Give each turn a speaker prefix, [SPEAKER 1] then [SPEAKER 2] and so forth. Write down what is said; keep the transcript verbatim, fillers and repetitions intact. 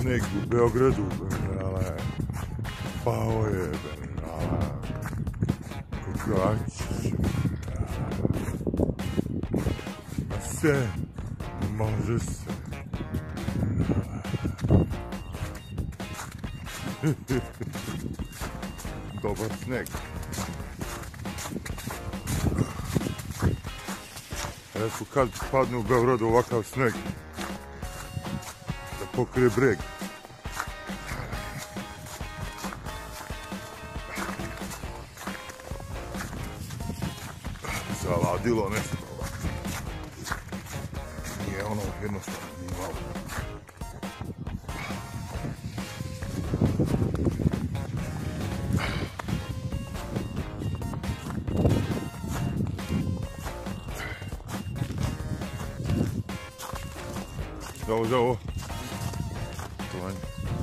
[SPEAKER 1] sneg u Beogradu, ale pao je, ale kukačić, sve može se. Dobar sneg. Eto kad padne u Beogradu ovakav sneg da pokrije breg. Zaladilo nešto. Nije ono jednostavno, nije malo. Zdravo, zdravo.